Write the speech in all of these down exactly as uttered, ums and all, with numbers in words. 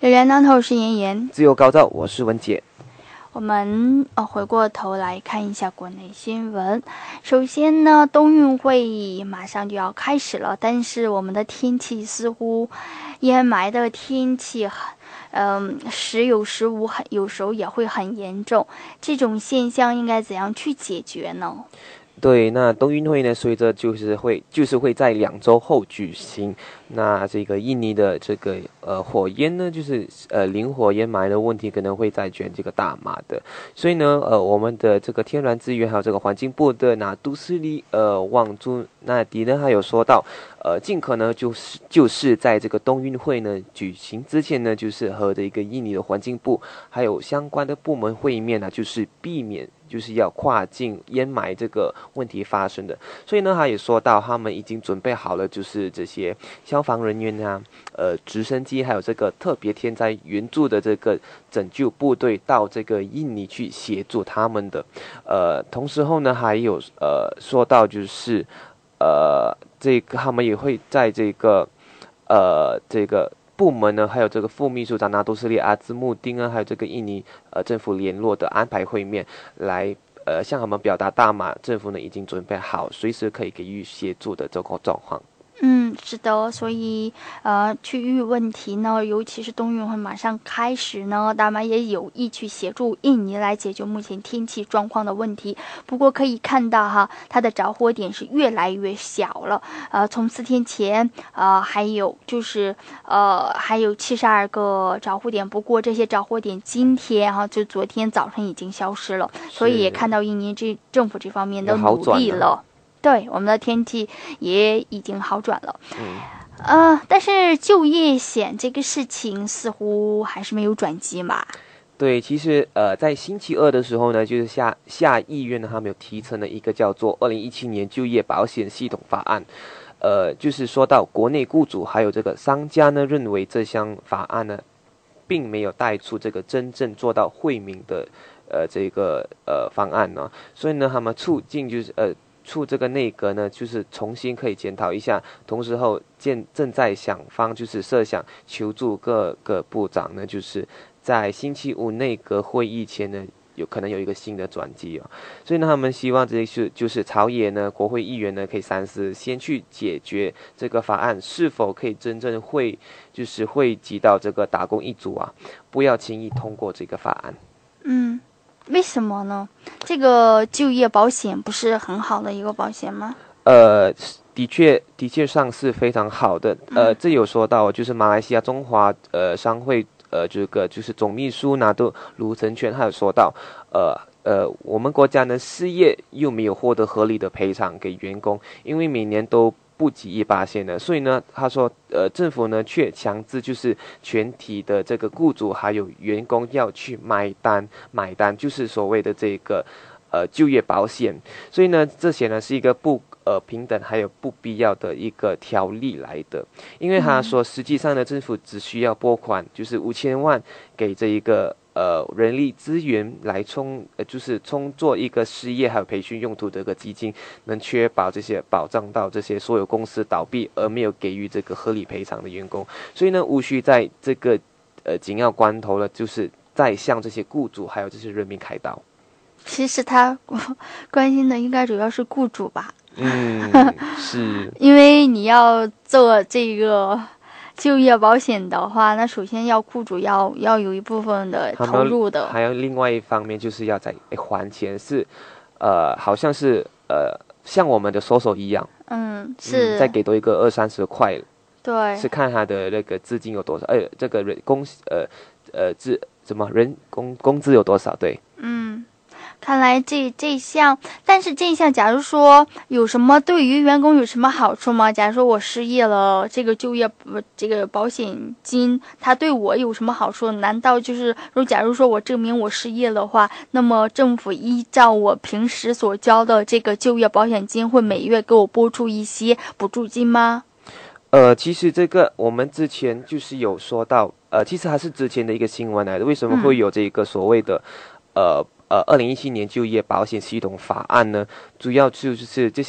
柳源当头是妍妍， 自由高照，我是文杰。 我们呃回过头来看一下国内新闻。首先呢，冬运会马上就要开始了，但是我们的天气似乎烟霾的天气很嗯、呃、时有时无，很有时候也会很严重。这种现象应该怎样去解决呢？ 对，那冬运会呢，随着就是会就是会在两周后举行。那这个印尼的这个呃火焰呢，就是呃林火烟霾的问题可能会再卷这个大马的，所以呢呃我们的这个天然资源还有这个环境部的那都斯里呃旺珠那迪呢，还有说到呃尽可能就是就是在这个冬运会呢举行之前呢，就是和这个印尼的环境部还有相关的部门会面呢，就是避免就是要跨境烟霾这个问题发生的。所以呢，他也说到他们已经准备好了，就是这些消防人员啊，呃，直升机，还有这个特别天灾援助的这个拯救部队到这个印尼去协助他们的。呃，同时后呢，还有呃说到就是呃这个他们也会在这个呃这个部门呢，还有这个副秘书长纳杜斯利阿兹穆丁啊，还有这个印尼呃政府联络的安排会面来。呃，向他们表达大马政府呢已经准备好，随时可以给予协助的这个状况。 嗯，是的，所以呃，区域问题呢，尤其是冬运会马上开始呢，大马也有意去协助印尼来解决目前天气状况的问题。不过可以看到哈，它的着火点是越来越小了。呃，从四天前，呃，还有就是呃，还有七十二个着火点，不过这些着火点今天哈，就昨天早上已经消失了，所以也看到印尼这政府这方面的努力了。对，我们的天气也已经好转了。 嗯， 呃，但是就业险这个事情似乎还是没有转机嘛。 对，其实呃，在星期二的时候呢，就是下下议院呢，他们有提成了一个叫做《二零一七年就业保险系统法案》。呃，就是说到国内雇主还有这个商家呢，认为这项法案呢，并没有带出这个真正做到惠民的呃这个呃方案呢，所以呢，他们促进就是呃。促这个内阁呢，就是重新可以检讨一下，同时后建正在想方就是设想求助各个部长呢，就是在星期五内阁会议前呢，有可能有一个新的转机哦。所以呢，他们希望这是就是朝野呢，国会议员呢可以三思，先去解决这个法案是否可以真正会就是惠及到这个打工一族啊，不要轻易通过这个法案。 嗯。为什么呢？这个就业保险不是很好的一个保险吗？ 呃，的确，的确上是非常好的。呃，这有说到，就是马来西亚中华呃商会呃这个就是总秘书拿督卢成全，还有说到，呃呃，我们国家呢失业又没有获得合理的赔偿给员工，因为每年都不及一八线的，所以呢，他说，呃，政府呢却强制就是全体的这个雇主还有员工要去买单，买单就是所谓的这个，呃，就业保险。所以呢，这些呢是一个不呃平等还有不必要的一个条例来的，因为他说，实际上呢，政府只需要拨款就是五千万给这一个。呃，人力资源来充，呃，就是充作一个失业还有培训用途的一个基金，能确保这些保障到这些所有公司倒闭而没有给予这个合理赔偿的员工，所以呢，无需在这个呃紧要关头了，就是再向这些雇主还有这些人民开刀。 其实他关心的应该主要是雇主吧？ 嗯，是， 因为你要做这个。就业保险的话，那首先要雇主要要有一部分的投入的， 还有另外一方面就是要在还钱，是，呃，好像是呃像我们的搜索一样， 嗯，是、 嗯、再给多一个二三十块， 对， 是看他的那个资金有多少，呃，这个人工呃呃资什么人工工资有多少，对， 嗯。看来这这项，但是这项，假如说有什么对于员工有什么好处吗？假如说我失业了，这个就业这个保险金，它对我有什么好处？难道就是如假如说我证明我失业的话，那么政府依照我平时所交的这个就业保险金，会每月给我拨出一些补助金吗？ 呃，其实这个我们之前就是有说到，呃，其实还是之前的一个新闻来的，为什么会有这个所谓的，嗯、呃。呃，二零一七年就业保险系统法案呢，主要就是这些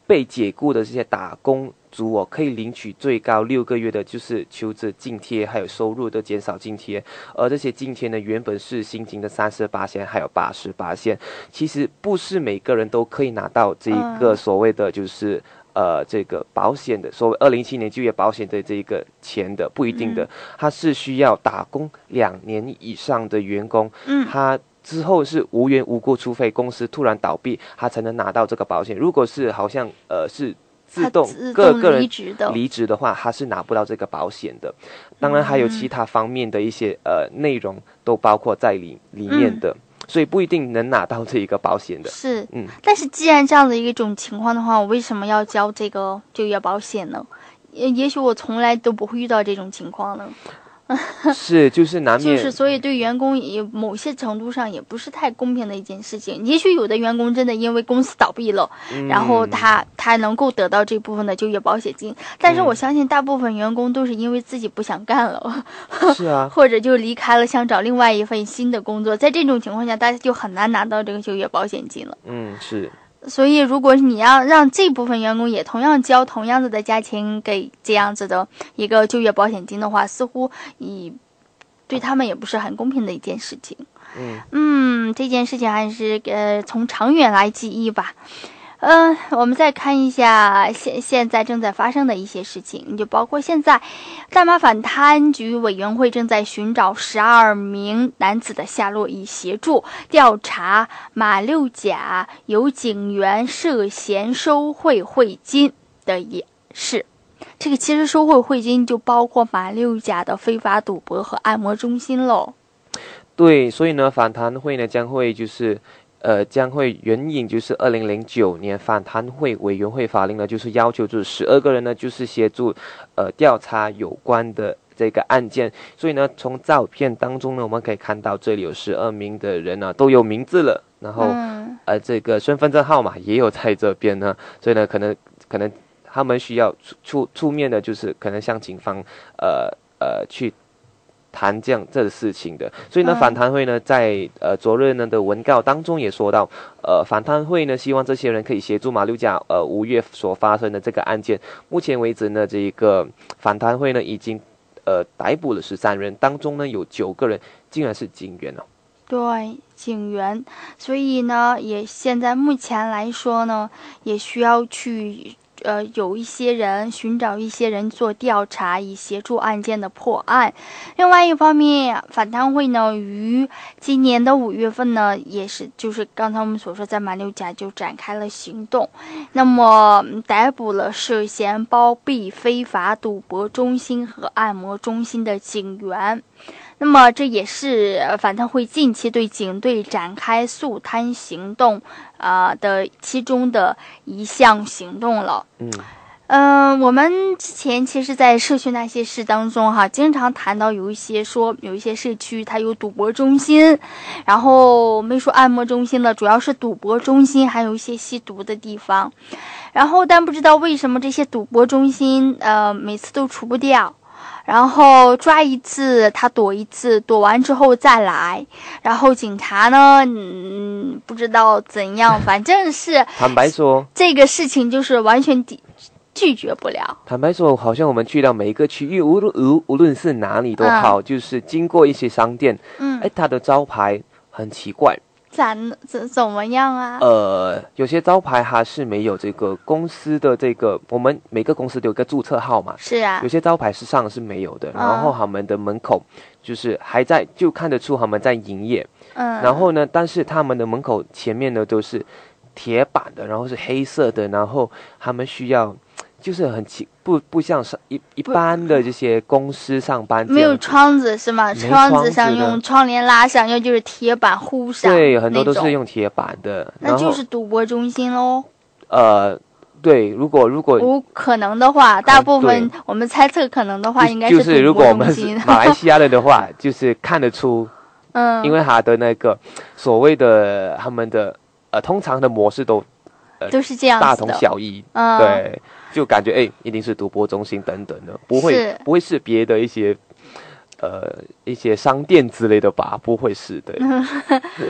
被解雇的这些打工族哦，可以领取最高六个月的就是求职津贴，还有收入的减少津贴。而这些津贴呢，原本是薪金的三十八线，还有八十八线。其实不是每个人都可以拿到这一个所谓的就是。呃，这个保险的所谓二零一七年就业保险的这个钱的不一定的，它是需要打工两年以上的员工，嗯，他之后是无缘无故，除非公司突然倒闭，他才能拿到这个保险。如果是好像呃是自动各个人离职的话，他是拿不到这个保险的。当然还有其他方面的一些呃内容都包括在里里面的。嗯，所以不一定能拿到这一个保险的。 是，嗯，但是既然这样的一种情况的话，我为什么要交这个就业保险呢？也也许我从来都不会遇到这种情况呢。 是，就是难免， 就是所以对员工也某些程度上也不是太公平的一件事情。也许有的员工真的因为公司倒闭了，嗯、然后他他能够得到这部分的就业保险金，但是我相信大部分员工都是因为自己不想干了， 是啊， 或者就离开了，想找另外一份新的工作，在这种情况下，大家就很难拿到这个就业保险金了。 嗯，是。 所以如果你要让这部分员工也同样交同样子的价钱给这样子的一个就业保险金的话，似乎以对他们也不是很公平的一件事情。嗯嗯，这件事情还是呃从长远来记忆吧。嗯、呃，我们再看一下现现在正在发生的一些事情，就包括现在大马反贪局委员会正在寻找十二名男子的下落，以协助调查马六甲有警员涉嫌收贿贿金的一事。这个其实收贿贿金就包括马六甲的非法赌博和按摩中心喽。 对，所以呢，反贪会呢将会就是。呃，将会援引就是二零零九年反贪会委员会法令呢，就是要求就是十二个人呢，就是协助呃调查有关的这个案件。所以呢，从照片当中呢，我们可以看到这里有十二名的人呢、啊、都有名字了，然后、嗯、呃这个身份证号码也有在这边呢，所以呢，可能可能他们需要出出出面的，就是可能向警方呃呃去。谈这样这个事情的，所以呢，反贪会呢在呃昨日呢的文告当中也说到，呃，反贪会呢希望这些人可以协助马六甲呃五月所发生的这个案件。目前为止呢，这一个反贪会呢已经呃逮捕了十三人，当中呢有九个人竟然是警员哦。 对，警员，所以呢，也现在目前来说呢，也需要去。呃，有一些人寻找一些人做调查，以协助案件的破案。另外一方面，反贪会呢于今年的五月份呢，也是就是刚才我们所说，在马六甲就展开了行动，那么逮捕了涉嫌包庇非法赌博中心和按摩中心的警员。那么这也是反贪会近期对警队展开肃贪行动啊、呃、的其中的一项行动了。嗯，呃，我们之前其实在社区那些事当中哈，经常谈到有一些说有一些社区它有赌博中心，然后没说按摩中心了，主要是赌博中心，还有一些吸毒的地方。然后但不知道为什么这些赌博中心呃每次都除不掉。然后抓一次他躲一次，躲完之后再来，然后警察呢嗯不知道怎样，反正是坦白说这个事情就是完全抵拒绝不了。 坦白说，好像我们去到每一个区域，无论无无论是哪里都好、嗯、就是经过一些商店，嗯，哎，它的招牌很奇怪。 怎怎怎么样啊？ 呃，有些招牌它是没有这个公司的这个，我们每个公司都有个注册号码。 是啊。有些招牌是上是没有的，然后他们的门口就是还在，就看得出他们在营业。嗯。然后呢，但是他们的门口前面呢都是铁板的，然后是黑色的，然后他们需要。就是很奇不不像是一一般的这些公司上班， 没有窗子是吗？窗子上用窗帘拉上，要就是铁板糊上。 对，很多都是用铁板的。 那就是赌博中心喽。 呃，对，如果如果无可能的话，大部分我们猜测可能的话，应该是就是如果我们是马来西亚人的话，就是看得出，嗯，因为他的那个所谓的他们的呃通常的模式都。 呃、都是这样子的， 大同小异，嗯，对，就感觉哎，一定是赌博中心等等的，不会不会是别的一些，呃，一些商店之类的吧？不会是的。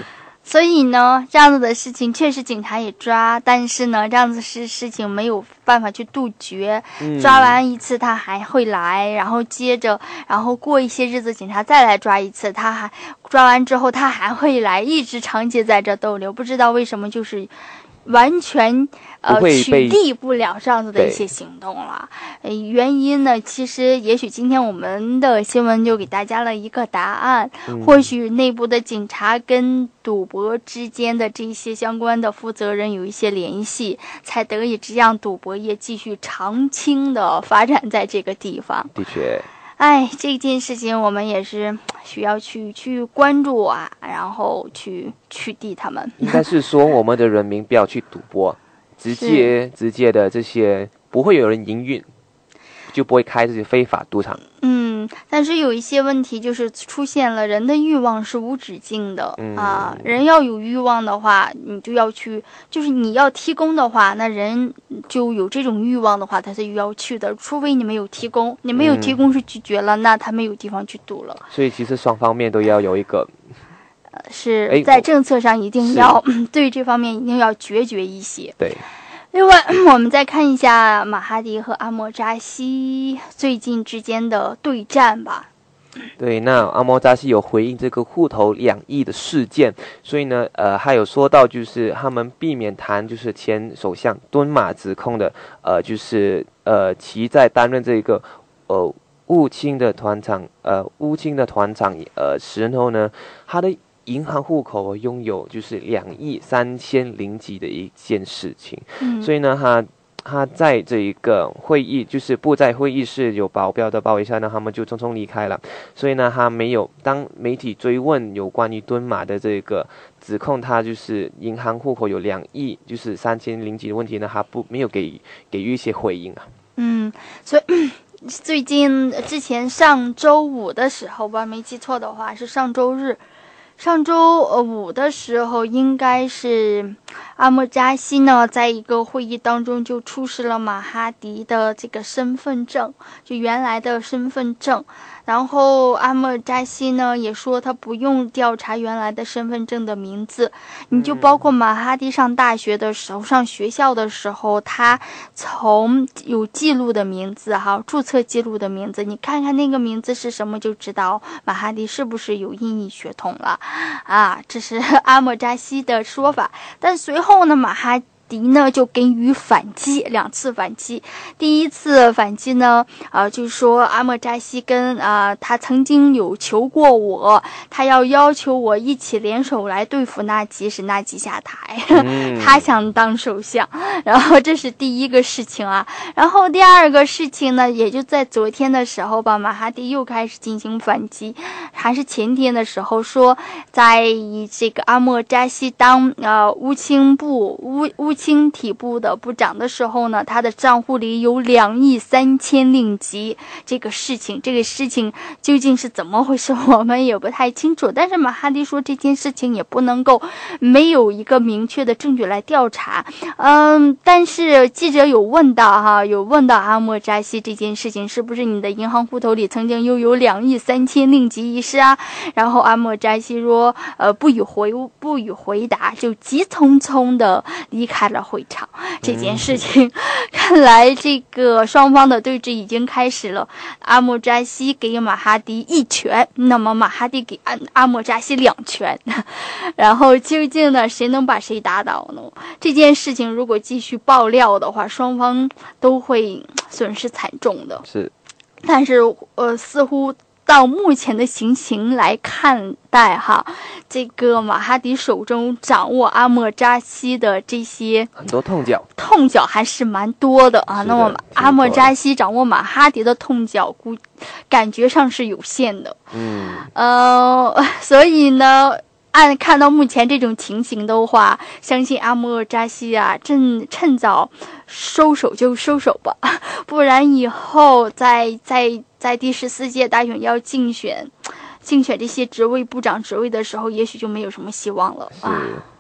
所以呢，这样子的事情确实警察也抓，但是呢，这样子事事情没有办法去杜绝。 嗯、 抓完一次他还会来，然后接着，然后过一些日子警察再来抓一次，他还抓完之后他还会来，一直长期在这逗留。不知道为什么就是完全呃取缔不了这样子的一些行动了。呃，原因呢，其实也许今天我们的新闻就给大家了一个答案。 嗯、 或许内部的警察跟赌博之间的这些相关的负责人有一些联系，才得以这样赌博业继续长青的发展在这个地方。 的确。 哎，这件事情我们也是需要去去关注啊，然后去取缔他们。 应该是说我们的人民不要去赌博，直接直接的这些不会有人营运，就不会开这些非法赌场。 嗯，但是有一些问题就是出现了，人的欲望是无止境的、 嗯、 啊。人要有欲望的话，你就要去，就是你要提供的话，那人就有这种欲望的话，他是要去的。除非你没有提供，你没有提供是拒绝了，嗯、那他没有地方去赌了。 所以其实双方面都要有一个， 呃，是在政策上一定要对这方面一定要决绝一些。 对。 另外，我们再看一下马哈迪和阿莫扎西最近之间的对战吧。 对，那阿莫扎西有回应这个户头两亿的事件，所以呢，呃，还有说到就是他们避免谈就是前首相敦马指控的，呃，就是呃其在担任这个呃乌青的团长，呃乌青的团长呃时候呢，他的银行户口拥有就是两亿三千零几的一件事情， 嗯、 所以呢，他他在这一个会议就是不在会议室有保镖的包围下呢，他们就匆匆离开了。所以呢，他没有当媒体追问有关于敦马的这个指控，他就是银行户口有两亿就是三千零几的问题呢，他不没有给给予一些回应啊。 嗯，所以。最近之前上周五的时候吧，没记错的话是上周日。上周五的时候，应该是阿莫扎西呢，在一个会议当中就出示了马哈迪的这个身份证，就原来的身份证。然后阿莫扎西呢也说他不用调查原来的身份证的名字，你就包括马哈迪上大学的时候、上学校的时候，他从有记录的名字哈，注册记录的名字，你看看那个名字是什么，就知道马哈迪是不是有印裔血统了啊。这是阿莫扎西的说法。但随后呢，马哈迪呢就给予反击，两次反击。第一次反击呢，呃，就是说阿莫扎西跟啊、呃，他曾经有求过我，他要要求我一起联手来对付纳吉，使纳吉下台。 嗯、 他想当首相，然后这是第一个事情啊。然后第二个事情呢，也就在昨天的时候吧，马哈迪又开始进行反击，还是前天的时候说，在这个阿莫扎西当呃乌青部乌乌。青体部的部长的时候呢，他的账户里有两亿三千令吉。这个事情，这个事情究竟是怎么回事，我们也不太清楚。但是马哈迪说这件事情也不能够没有一个明确的证据来调查。嗯，但是记者有问到哈，有问到阿莫扎西这件事情是不是你的银行户头里曾经又有两亿三千令吉一事啊？然后阿莫扎西说，呃，不予回不予回答，就急匆匆的离开了会场。这件事情、嗯、看来这个双方的对峙已经开始了。阿莫扎西给马哈迪一拳，那么马哈迪给阿阿莫扎西两拳，然后究竟呢谁能把谁打倒呢？这件事情如果继续爆料的话，双方都会损失惨重的。 是， 但是呃似乎到目前的情形来看待哈，这个马哈迪手中掌握阿莫扎西的这些很多痛脚， 痛脚还是蛮多的啊。那么阿莫扎西掌握马哈迪的痛脚，估感觉上是有限的。 嗯， 呃，所以呢，按看到目前这种情形的话，相信阿莫扎西啊，趁趁早收手就收手吧，不然以后在在在第十四届大选要竞选竞选这些职位部长职位的时候，也许就没有什么希望了啊。